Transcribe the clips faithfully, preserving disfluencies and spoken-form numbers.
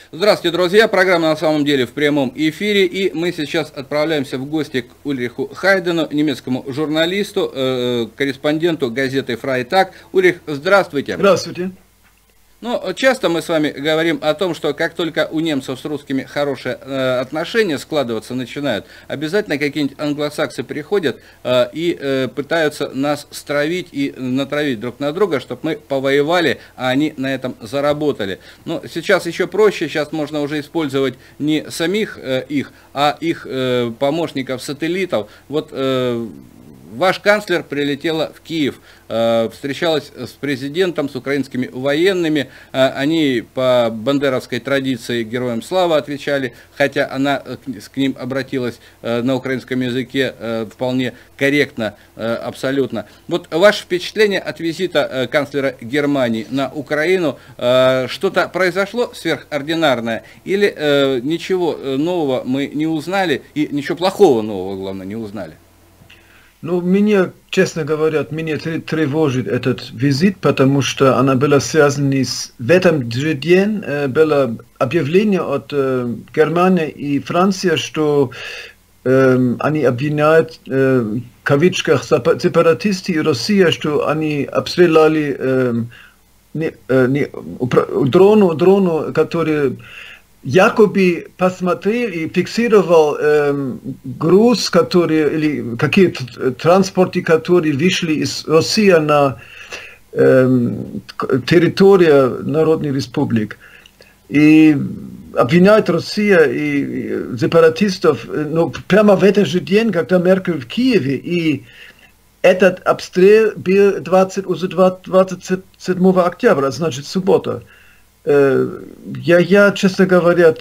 Здравствуйте, друзья! Программа на самом деле в прямом эфире, и мы сейчас отправляемся в гости к Ульриху Хайдену, немецкому журналисту, э, корреспонденту газеты Freitag. Ульрих, здравствуйте! Здравствуйте! Ну, часто мы с вами говорим о том, что как только у немцев с русскими хорошие э, отношения складываться начинают, обязательно какие-нибудь англосаксы приходят э, и э, пытаются нас стравить и натравить друг на друга, чтобы мы повоевали, а они на этом заработали. Но сейчас еще проще, сейчас можно уже использовать не самих э, их, а их э, помощников-сателлитов. Вот э, ваш канцлер прилетела в Киев, встречалась с президентом, с украинскими военными. Они по бандеровской традиции героям славы отвечали, хотя она к ним обратилась на украинском языке вполне корректно, абсолютно. Вот ваше впечатление от визита канцлера Германии на Украину, что-то произошло сверхординарное или ничего нового мы не узнали и ничего плохого нового, главное, не узнали? Ну, меня, честно говоря, меня тревожит этот визит, потому что она была связана с... В этом же день было объявление от Германии и Франции, что э, они обвиняют, э, в кавычках, сепаратисты и Россия, что они обстреляли э, не, э, не, дрону, дрону, который... якобы посмотрел и фиксировал э, груз, который, или какие-то транспорты, которые вышли из России на э, территорию Народной Республики. И обвиняет Россия и сепаратистов, но прямо в этот же день, когда Меркель в Киеве, и этот обстрел был двадцать, уже двадцать седьмого октября, значит суббота. Я, я, честно говоря,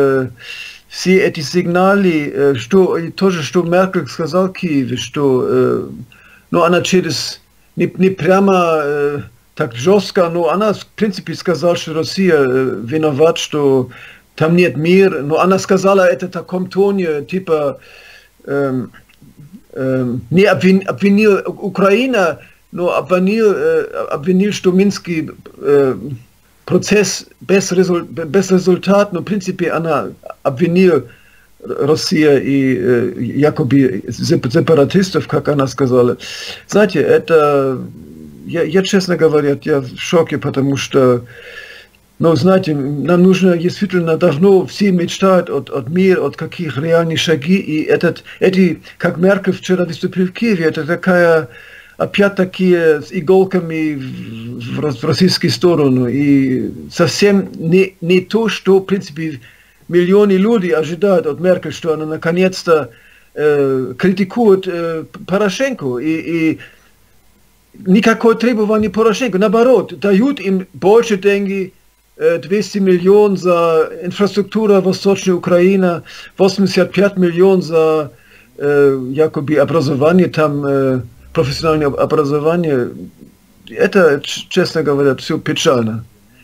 все эти сигналы, что тоже, что Меркель сказал в Киеве, что ну, она через, не, не прямо так жестко, но она, в принципе, сказала, что Россия виноват, что там нет мира, но она сказала это в таком тоне, типа, эм, эм, не обвин, обвинил Украина, но обвинил, обвинил что Минский процесс без, результ, без результата, но в принципе она обвинила Россия и э, якобы сепаратистов, как она сказала. Знаете, это, я, я честно говоря, я в шоке, потому что, ну, знаете, нам нужно действительно давно, все мечтают от, от мира, от каких реальных шаги, и этот, эти, как Меркель вчера выступил в Киеве, это такая... опять-таки с иголками в, в российскую сторону. И совсем не, не то, что, в принципе, миллионы людей ожидают от Меркель, что она наконец-то э, критикует э, Порошенко. И, и никакое требование Порошенко. Наоборот, дают им больше денег, э, двести миллионов за инфраструктуру Восточной Украины, восемьдесят пять миллионов за э, якобы образование там, э, профессиональное образование, это, честно говоря, все печально.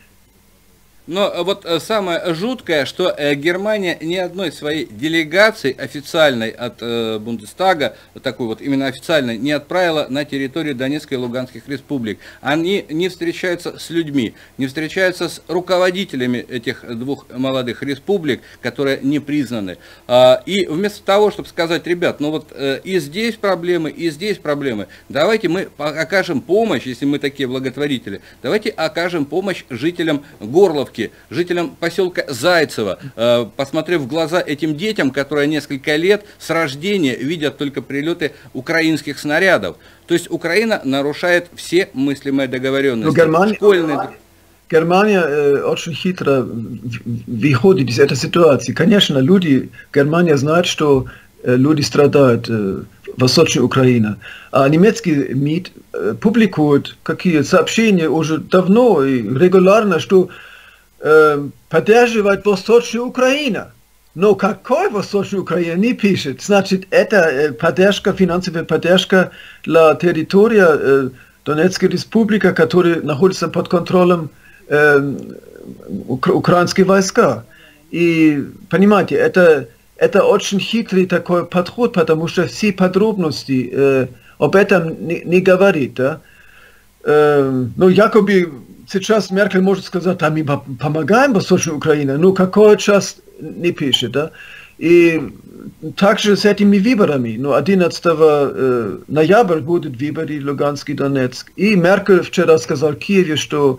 Но вот самое жуткое, что Германия ни одной своей делегации официальной от Бундестага, такой вот именно официальной, не отправила на территорию Донецкой и Луганских республик. Они не встречаются с людьми, не встречаются с руководителями этих двух молодых республик, которые не признаны. И вместо того, чтобы сказать, ребят, ну вот и здесь проблемы, и здесь проблемы, давайте мы окажем помощь, если мы такие благотворители, давайте окажем помощь жителям Горловки, жителям поселка Зайцево, э, посмотрев в глаза этим детям, которые несколько лет с рождения видят только прилеты украинских снарядов. То есть Украина нарушает все мыслимые договоренности. Германия, Школьные... Германия э, очень хитро выходит из этой ситуации. Конечно, люди, Германия знает, что э, люди страдают э, в Восточной Украине. А немецкий МИД э, публикует какие сообщения уже давно и регулярно, что поддерживает Восточную Украину. Но какой Восточную Украину не пишет. Значит, это поддержка, финансовая поддержка для территории Донецкой Республики, которая находится под контролем э, украинских войска. И, понимаете, это, это очень хитрый такой подход, потому что все подробности э, об этом не, не говорит. Да? Э, ну, якобы сейчас Меркель может сказать, а мы помогаем Восточной Украине, ну какой час не пишет, да? И также с этими выборами, ну одиннадцатого э, ноября будут выборы в Луганск и Донецк. И Меркель вчера сказал в Киеве, что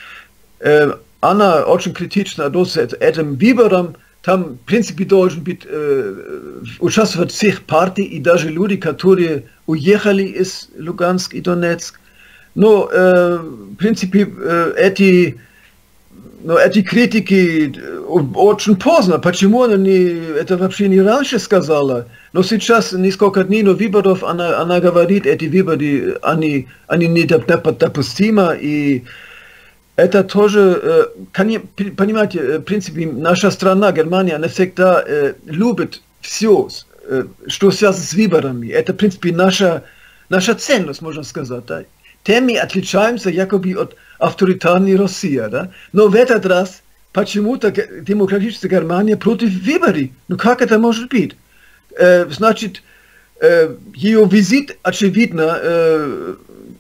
э, она очень критично относится к этим выборам. Там, в принципе, должен быть э, участвовать всех партий и даже люди, которые уехали из Луганска и Донецк. Но, э, в принципе, э, эти, ну, эти критики очень поздно. Почему она не, это вообще не раньше сказала? Но сейчас, несколько дней до выборов, она, она говорит, эти выборы, они, они недопустимы. И это тоже, понимаете, в принципе, наша страна, Германия, она всегда э, любит все, э, что связано с выборами. Это, в принципе, наша, наша ценность, можно сказать. Да? Тем мы отличаемся якобы от авторитарной России. Да? Но в этот раз почему-то демократическая Германия против выборов. Ну как это может быть? Э, значит, э, ее визит, очевидно, э,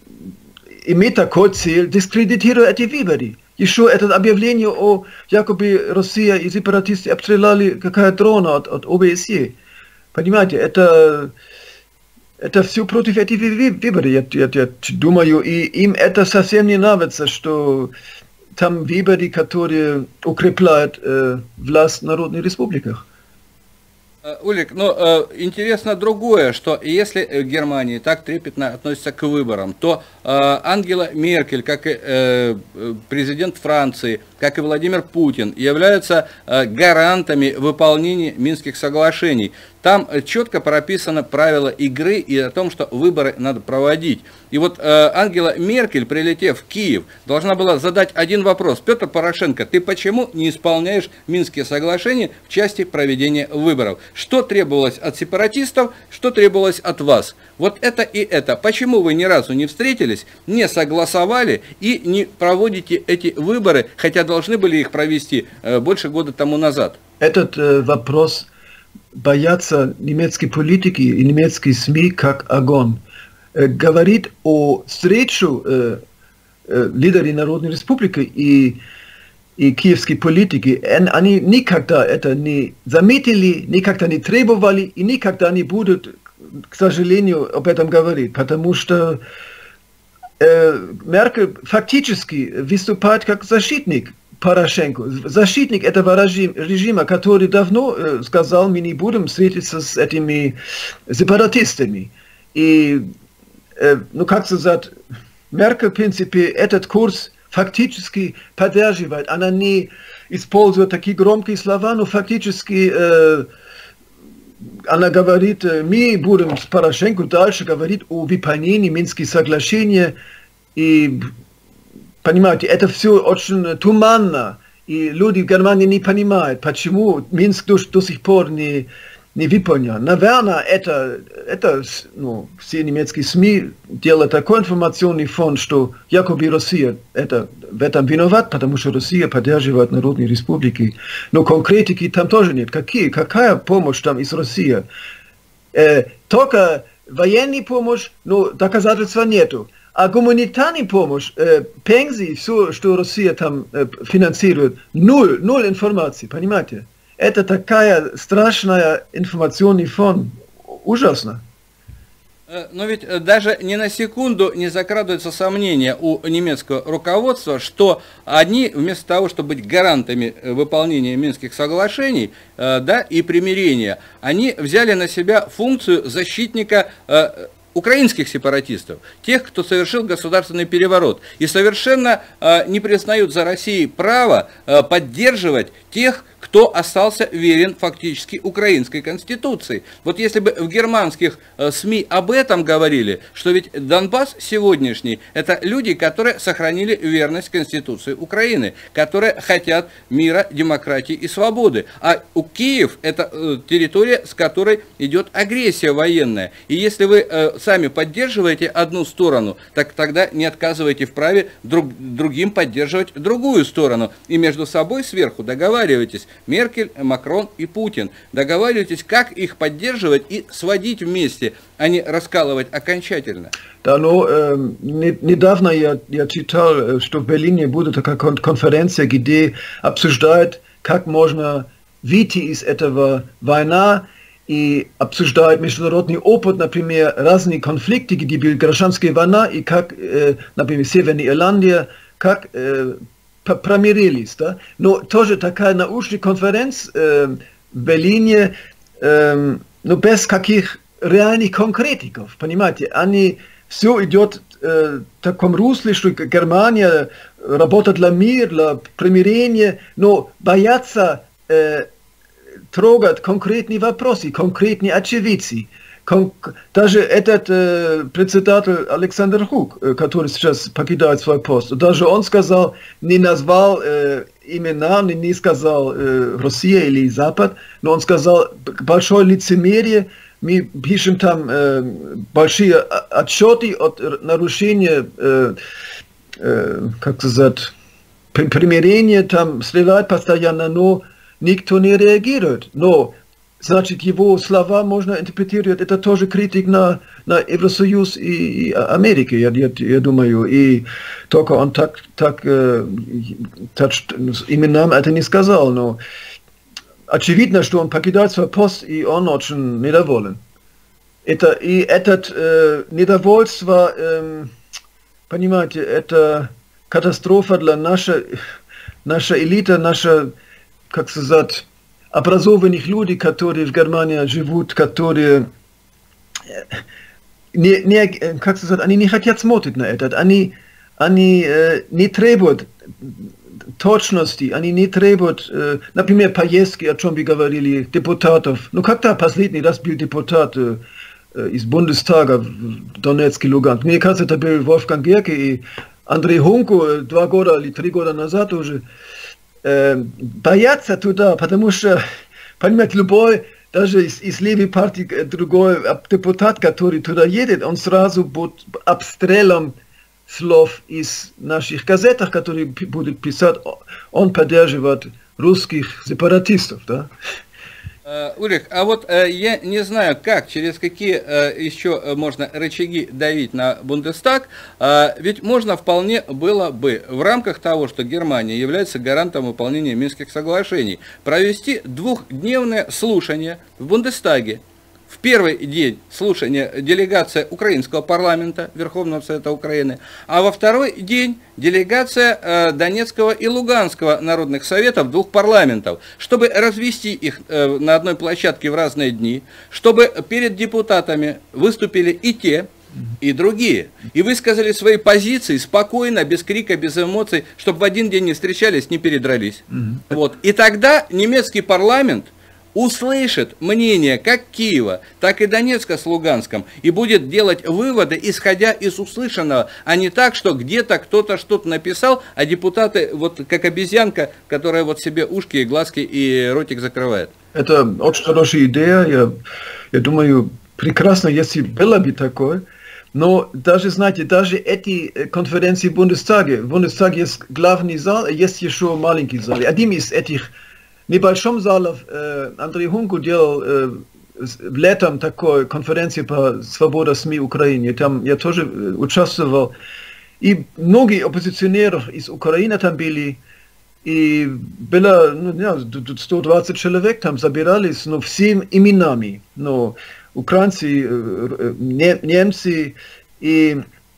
имеет такой цель дискредитировать эти выборы. Еще это объявление о якобы Россия и сепаратисты обстреляли какая дрона от, от ОБСЕ. Понимаете, это, это все против этих выборов, я, я, я думаю, и им это совсем не нравится, что там выборы, которые укрепляют э, власть в Народных Республиках. Улик, ну, интересно другое, что если Германия так трепетно относится к выборам, то Ангела Меркель, как и президент Франции, как и Владимир Путин, являются гарантами выполнения Минских соглашений. Там четко прописано правила игры и о том, что выборы надо проводить. И вот э, Ангела Меркель, прилетев в Киев, должна была задать один вопрос. Петр Порошенко, ты почему не исполняешь Минские соглашения в части проведения выборов? Что требовалось от сепаратистов, что требовалось от вас? Вот это и это. Почему вы ни разу не встретились, не согласовали и не проводите эти выборы, хотя должны были их провести э, больше года тому назад? Этот э, вопрос боятся немецкие политики и немецкие СМИ как огонь. Э, говорит о встрече э, э, лидеры Народной Республики и, и киевские политики. Они никогда это не заметили, никогда не требовали и никогда не будут, к сожалению, об этом говорить, потому что э, Меркель фактически выступает как защитник Порошенко, защитник этого режима, который давно э, сказал, мы не будем встретиться с этими сепаратистами. И, э, ну как сказать, Меркель, в принципе, этот курс фактически поддерживает. Она не использует такие громкие слова, но фактически э, она говорит, мы будем с Порошенко дальше говорить о выполнении Минских соглашений. И понимаете, это все очень туманно, и люди в Германии не понимают, почему Минск до, до сих пор не, не выполнен. Наверное, это, это ну, все немецкие СМИ делают такой информационный фон, что якобы Россия это, в этом виноват, потому что Россия поддерживает Народные Республики. Но конкретики там тоже нет. Какие, какая помощь там из России? Э, только военная помощь, но доказательства нету. А гуманитарная помощь, э, пенсии, все, что Россия там э, финансирует, нуль, нуль информации, понимаете? Это такая страшная информационный фон, ужасно. Но ведь даже ни на секунду не закрадывается сомнение у немецкого руководства, что они вместо того, чтобы быть гарантами выполнения Минских соглашений, да, и примирения, они взяли на себя функцию защитника украинских сепаратистов, тех, кто совершил государственный переворот, и совершенно э, не признают за Россией право э, поддерживать тех, кто остался верен фактически украинской конституции. Вот если бы в германских э, СМИ об этом говорили, что ведь Донбасс сегодняшний, это люди, которые сохранили верность конституции Украины, которые хотят мира, демократии и свободы. А у Киев это э, территория, с которой идет агрессия военная. И если вы э, сами поддерживаете одну сторону, так тогда не отказывайте в праве друг, другим поддерживать другую сторону. И между собой сверху договаривайтесь. Меркель, Макрон и Путин. Договаривайтесь, как их поддерживать и сводить вместе, а не раскалывать окончательно. Да, ну, э, недавно я, я читал, что в Берлине будет такая конференция, где обсуждают, как можно выйти из этого войны, и обсуждают международный опыт, например, разные конфликты, где были гражданские войны, и как, э, например, Северная Ирландия, как э, промирились. Да? Но тоже такая научная конференция э, в Берлине, э, но без каких реальных конкретиков, понимаете, они, все идет э, в таком русле, что Германия работает для мира, для примирения, но боятся э, трогать конкретные вопросы, конкретные очевидцы. Кон даже этот э, председатель Александр Хук, э, который сейчас покидает свой пост, даже он сказал, не назвал э, имена, не, не сказал э, Россия или Запад, но он сказал большое лицемерие. Мы пишем там э, большие отчеты от нарушения, э, э, как сказать, примирения, там стреляют постоянно, но никто не реагирует. Но, значит, его слова можно интерпретировать, это тоже критик на, на Евросоюз и, и Америку, я, я, я думаю. И только он так, так, э, так именам это не сказал, но очевидно, что он покидает свой пост, и он очень недоволен. Это, и этот э, недовольство, э, понимаете, это катастрофа для нашей, нашей элиты, нашей, как сказать, образованных людей, которые в Германии живут, которые не, не, как сказать, они не хотят смотреть на это, они, они э, не требуют точности, они не требуют, э, например, поездки, о чем вы говорили, депутатов. Ну, когда последний раз был депутат э, из Бундестага в Донецке, Луганск? Мне кажется, это был Wolfgang Gerke и Андрей Хунко два года или три года назад уже. Э, боятся туда, потому что, понимаете, любой, даже из, из левой партии, другой депутат, который туда едет, он сразу будет обстрелом слов из наших газетах, которые будут писать, он поддерживает русских сепаратистов, да? Ульрих, а вот э, я не знаю, как, через какие э, еще можно рычаги давить на Бундестаг, э, ведь можно вполне было бы в рамках того, что Германия является гарантом выполнения Минских соглашений, провести двухдневное слушание в Бундестаге. В первый день слушания делегация украинского парламента, Верховного Совета Украины, а во второй день делегация э, Донецкого и Луганского народных советов, двух парламентов, чтобы развести их э, на одной площадке в разные дни, чтобы перед депутатами выступили и те, и другие, и высказали свои позиции спокойно, без крика, без эмоций, чтобы в один день не встречались, не передрались. Mm-hmm. Вот. И тогда немецкий парламент услышит мнение как Киева, так и Донецка с Луганском, и будет делать выводы, исходя из услышанного, а не так, что где-то кто-то что-то написал, а депутаты, вот как обезьянка, которая вот себе ушки, и глазки и ротик закрывает. Это очень хорошая идея, я, я думаю, прекрасно, если было бы такое, но даже, знаете, даже эти конференции в Бундестаге, в Бундестаге есть главный зал, есть еще маленький зал, один из этих в небольшом зале э, Андрей Хунко делал э, летом такой конференции по свободе СМИ Украины. Там я тоже э, участвовал. И многие оппозиционеры из Украины там были. И было ну, ja, сто двадцать человек там собирались, но всеми именами. Но украинцы, э, не, немцы. И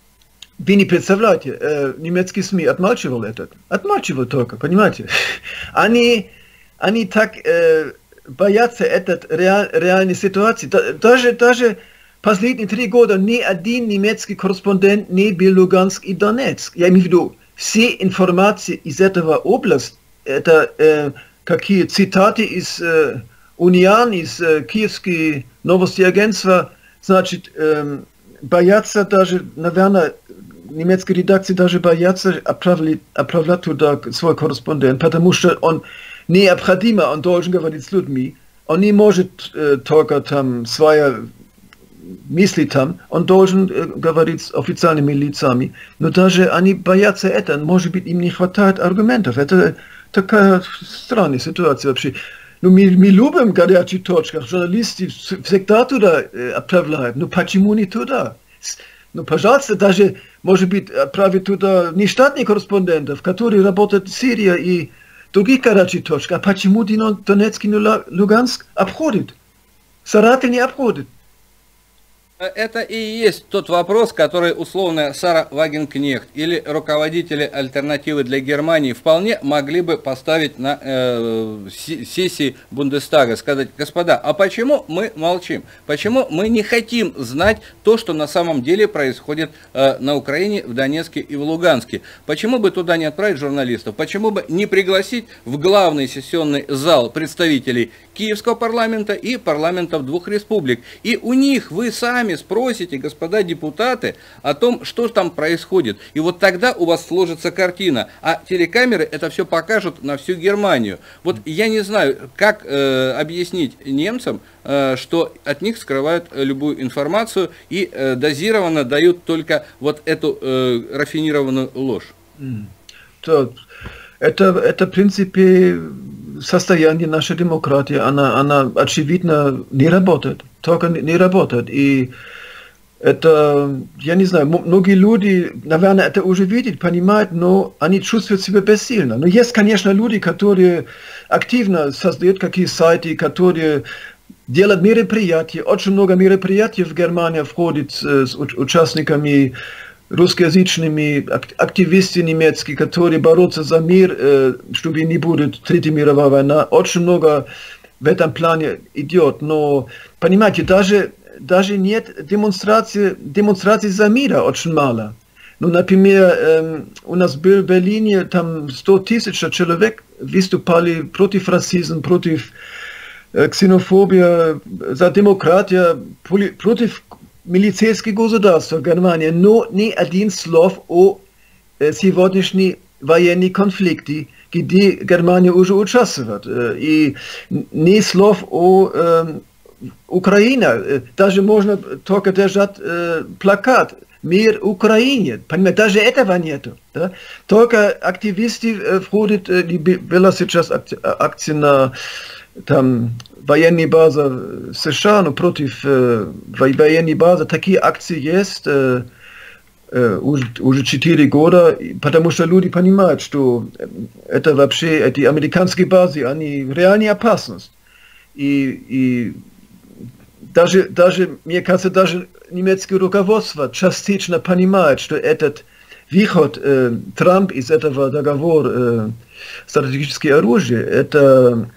вы не представляете, э, немецкие СМИ отмалчивал этот. Отмалчивал только, понимаете? Они... Они так э, боятся этой реаль, реальной ситуации. Даже, даже последние три года ни один немецкий корреспондент не был в Луганск и Донецк. Я имею в виду, все информации из этого области, это э, какие цитаты из э, Униан, из э, Киевской новости агентства, значит, э, боятся даже, наверное, немецкие редакции даже боятся отправлять, отправлять туда свой корреспондент, потому что он необходимо, он должен говорить с людьми, он не может э, только там свои мысли там, он должен э, говорить с официальными лицами, но даже они боятся этого, может быть, им не хватает аргументов, это такая странная ситуация вообще. Ну, мы, мы любим горячие точки, журналисты всегда туда э, отправляют. Ну, почему не туда? Ну, пожалуйста, даже, может быть, отправить туда нештатных корреспондентов, которые работают в Сирии и других горячих точках. А почему Донецк и Луганск обходят? Саратов не обходит. Это и есть тот вопрос, который условно Сара Вагенкнехт или руководители альтернативы для Германии вполне могли бы поставить на э, сессии Бундестага, сказать: господа, а почему мы молчим? Почему мы не хотим знать то, что на самом деле происходит э, на Украине, в Донецке и в Луганске? Почему бы туда не отправить журналистов? Почему бы не пригласить в главный сессионный зал представителей Киевского парламента и парламентов двух республик? И у них вы сами спросите, господа депутаты, о том, что там происходит. И вот тогда у вас сложится картина. А телекамеры это все покажут на всю Германию. Вот я не знаю, как э, объяснить немцам, э, что от них скрывают любую информацию и э, дозированно дают только вот эту э, рафинированную ложь. Это, это, в принципе, состояние нашей демократии. Она, она очевидно не работает. Только не работает. И это, я не знаю, многие люди, наверное, это уже видят, понимают, но они чувствуют себя бессильно. Но есть, конечно, люди, которые активно создают какие сайты, которые делают мероприятия. Очень много мероприятий в Германии входит с участниками русскоязычными, активисты немецкие, которые борются за мир, чтобы не будет Третья мировая война. Очень много в этом плане идет, но, понимаете, даже, даже нет демонстрации, демонстрации за мира очень мало. Ну, например, эм, у нас был в Берлине, там сто тысяч человек выступали против расизма, против э, ксенофобии, за демократию, против милицейского государства в Германии, но ни один слов о э, сегодняшней военной конфликте, где Германия уже участвует. И ни слов о э, Украине. Даже можно только держать э, плакат «Мир Украине». Понимаете, даже этого нету. Да? Только активисты э, входят, э, была сейчас акция на там, военной базе в США, но против э, военной базы. Такие акции есть. Э, Уже, уже четыре года, потому что люди понимают, что это вообще, эти американские базы, они реальная опасность. И, и даже, даже, мне кажется, даже немецкое руководство частично понимает, что этот выход э, Трамп из этого договора э, стратегическое оружие, это,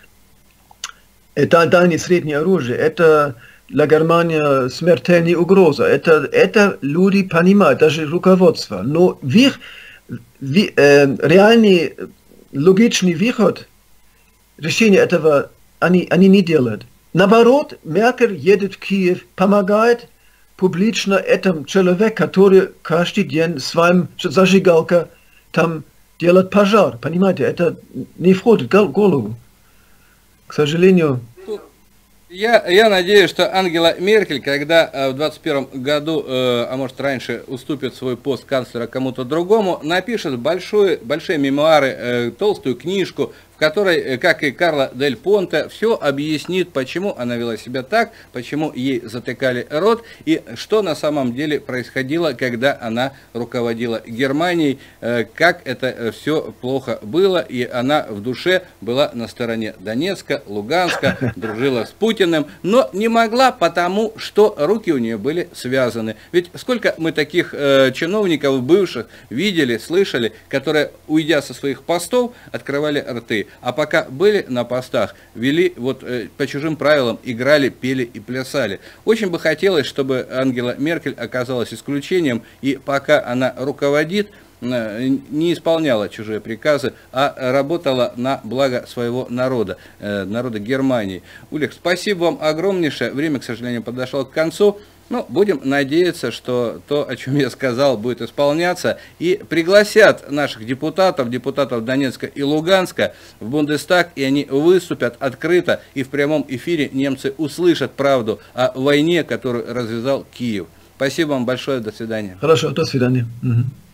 это дальнее среднее оружие, это для Германии смертельная угроза. Это, это люди понимают, даже руководство. Но их, ви, э, реальный логичный выход, решение этого они, они не делают. Наоборот, Меркель едет в Киев, помогает публично этому человеку, который каждый день своим зажигалкой там делает пожар. Понимаете, это не входит в голову. К сожалению. Я, я надеюсь, что Ангела Меркель, когда э, в двадцать первом году, э, а может раньше, уступит свой пост канцлера кому-то другому, напишет большой, большие мемуары, э, толстую книжку, в которой, как и Карла Дель Понте, все объяснит, почему она вела себя так, почему ей затыкали рот, и что на самом деле происходило, когда она руководила Германией, как это все плохо было, и она в душе была на стороне Донецка, Луганска, дружила с Путиным, но не могла, потому что руки у нее были связаны. Ведь сколько мы таких э, чиновников бывших видели, слышали, которые, уйдя со своих постов, открывали рты. А пока были на постах, вели вот э, по чужим правилам, играли, пели и плясали. Очень бы хотелось, чтобы Ангела Меркель оказалась исключением, и пока она руководит, э, не исполняла чужие приказы, а работала на благо своего народа, э, народа Германии. Улех, спасибо вам огромнейшее. Время, к сожалению, подошло к концу. Ну, будем надеяться, что то, о чем я сказал, будет исполняться, и пригласят наших депутатов, депутатов Донецка и Луганска в Бундестаг, и они выступят открыто, и в прямом эфире немцы услышат правду о войне, которую развязал Киев. Спасибо вам большое, до свидания. Хорошо, до свидания. Угу.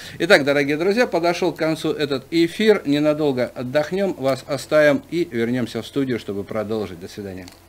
Итак, дорогие друзья, подошел к концу этот эфир. Ненадолго отдохнем, вас оставим и вернемся в студию, чтобы продолжить. До свидания.